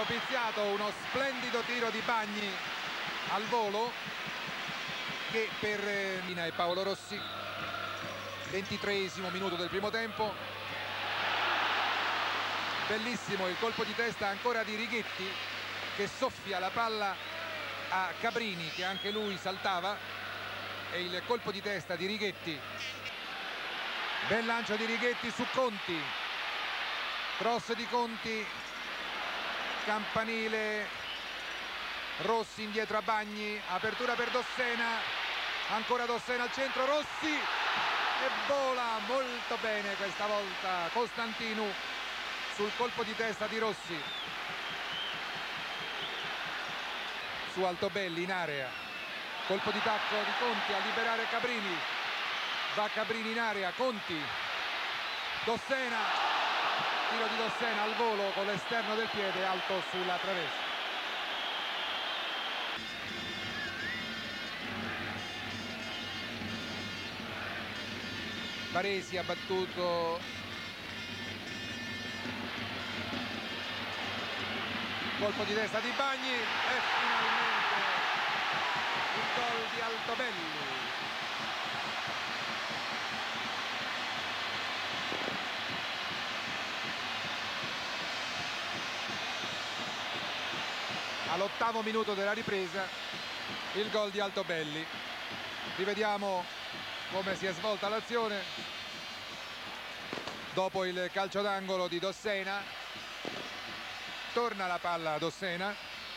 propiziato uno splendido tiro di Bagni al volo che per Mina e Paolo Rossi. 23esimo minuto del primo tempo. Bellissimo il colpo di testa ancora di Righetti che soffia la palla a Cabrini, che anche lui saltava, e il colpo di testa di Righetti. Bel lancio di Righetti su Conti, cross di Conti, campanile, Rossi indietro a Bagni, apertura per Dossena, ancora Dossena al centro, Rossi, e vola molto bene questa volta Costantinu sul colpo di testa di Rossi. Su Altobelli in area, colpo di tacco di Conti a liberare Cabrini, va Cabrini in area, Conti, Dossena, tiro di Dossena al volo con l'esterno del piede alto sulla traversa. Baresi ha battuto colpo di testa di Bagni e finalmente il gol di Altobelli. All'8° minuto della ripresa il gol di Altobelli. Rivediamo come si è svolta l'azione dopo il calcio d'angolo di Dossena. Torna la palla a Dossena,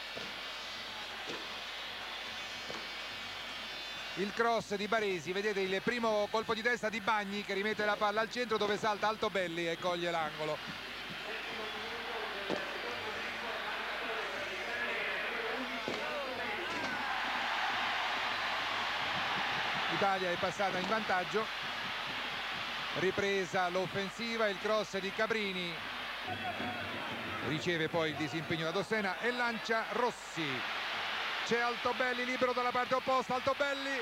il cross di Baresi, vedete il primo colpo di testa di Bagni che rimette la palla al centro dove salta Altobelli e coglie l'angolo. L'Italia è passata in vantaggio, ripresa l'offensiva, il cross di Cabrini, riceve poi il disimpegno da Dossena e lancia Rossi. C'è Altobelli libero dalla parte opposta, Altobelli,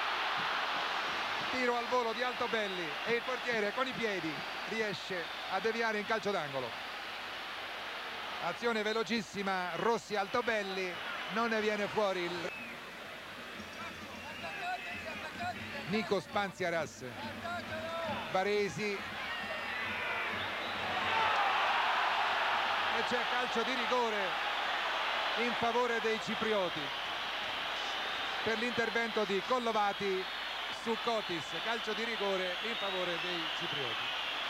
tiro al volo di Altobelli e il portiere con i piedi riesce a deviare in calcio d'angolo. Azione velocissima, Rossi Altobelli, non ne viene fuori il Nico Spanziaras. Baresi, e c'è calcio di rigore in favore dei ciprioti per l'intervento di Collovati su Cotis. Calcio di rigore in favore dei ciprioti.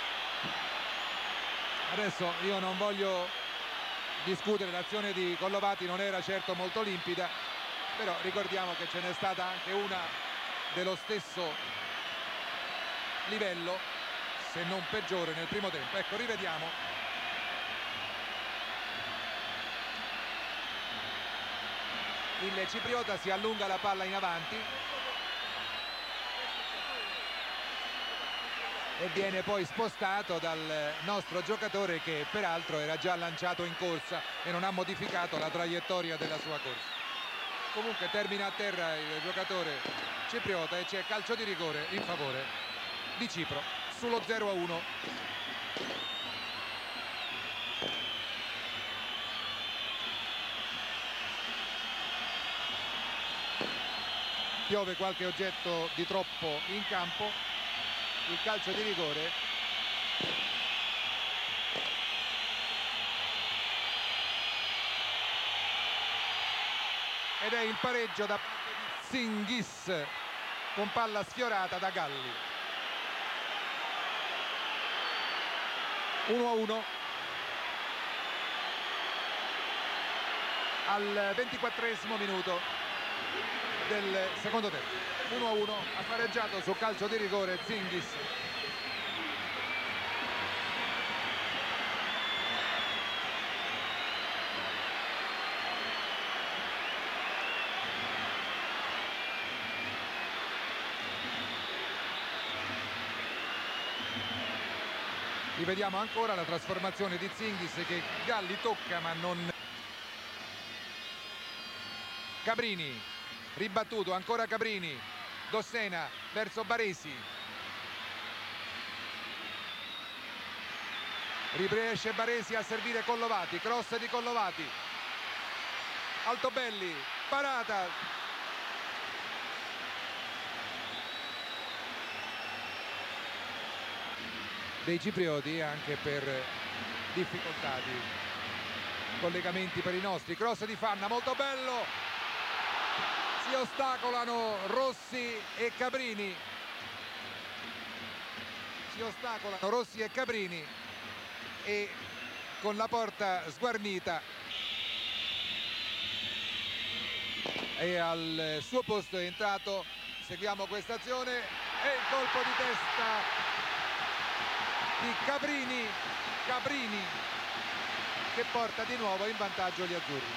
Adesso io non voglio discutere, l'azione di Collovati non era certo molto limpida, però ricordiamo che ce n'è stata anche una dello stesso livello, se non peggiore, nel primo tempo. Ecco, rivediamo. Il cipriota si allunga la palla in avanti e viene poi spostato dal nostro giocatore, che peraltro era già lanciato in corsa e non ha modificato la traiettoria della sua corsa. Comunque termina a terra il giocatore cipriota e c'è calcio di rigore in favore di Cipro sullo 0-1. Piove qualche oggetto di troppo in campo. Il calcio di rigore ed è il pareggio da parte di Singhis con palla sfiorata da Galli. 1-1 al 24° minuto del secondo tempo. 1-1, ha pareggiato su calcio di rigore Singhis. Rivediamo ancora la trasformazione di Singhis che Galli tocca ma non. Cabrini, ribattuto, ancora Cabrini, Dossena verso Baresi. riesce Baresi a servire Collovati, cross di Collovati, Altobelli, parata, dei ciprioti anche per difficoltà di collegamenti per i nostri. Cross di Fanna, molto bello, si ostacolano Rossi e Caprini, e con la porta sguarnita e al suo posto è entrato, seguiamo questa azione e il colpo di testa di Caprini che porta di nuovo in vantaggio gli azzurri.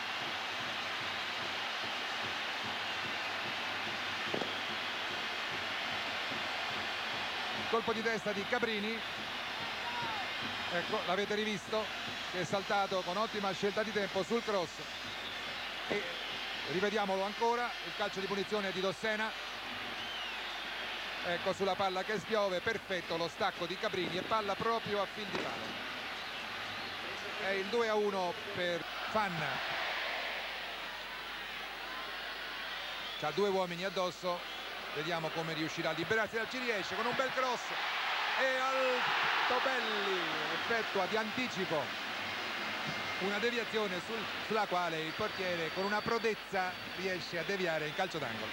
Colpo di testa di Caprini, ecco, l'avete rivisto, che è saltato con ottima scelta di tempo sul cross, e rivediamolo ancora, il calcio di punizione di Dossena, ecco, sulla palla che spiove, perfetto lo stacco di Caprini e palla proprio a fil di palo. È il 2-1 per Fanna, c'ha due uomini addosso, vediamo come riuscirà a liberarsi, ci riesce con un bel cross e Altobelli effettua di anticipo una deviazione sulla quale il portiere con una prodezza riesce a deviare in calcio d'angolo.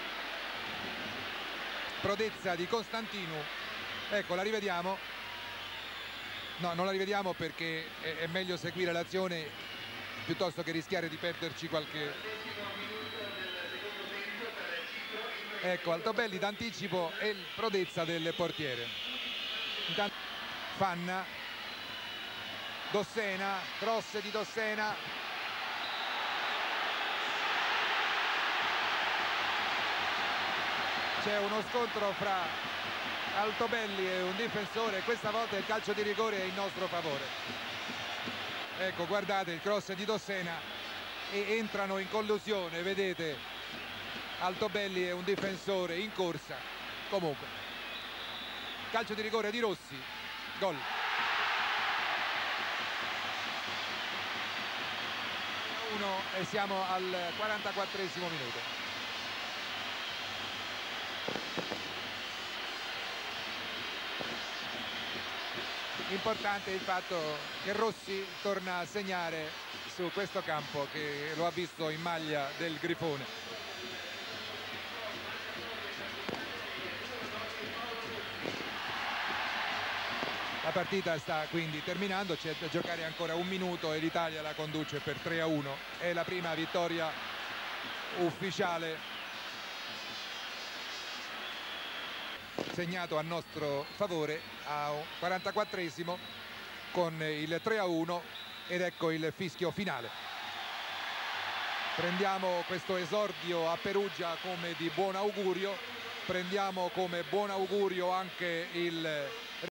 Prodezza di Costantinu, ecco, la rivediamo. No, non la rivediamo perché è meglio seguire l'azione piuttosto che rischiare di perderci qualche... Ecco, Altobelli d'anticipo e prodezza del portiere. Intanto Fanna, Dossena, cross di Dossena, c'è uno scontro fra Altobelli e un difensore, questa volta il calcio di rigore è in nostro favore. Ecco, guardate il cross di Dossena e entrano in collusione, vedete, Altobelli è un difensore in corsa. Comunque calcio di rigore di Rossi, gol. E siamo al 44esimo minuto. Importante il fatto che Rossi torna a segnare su questo campo che lo ha visto in maglia del Grifone. La partita sta quindi terminando, c'è da giocare ancora un minuto e l'Italia la conduce per 3-1. È la prima vittoria ufficiale segnato a nostro favore a 44esimo con il 3-1 ed ecco il fischio finale. Prendiamo questo esordio a Perugia come di buon augurio, prendiamo come buon augurio anche il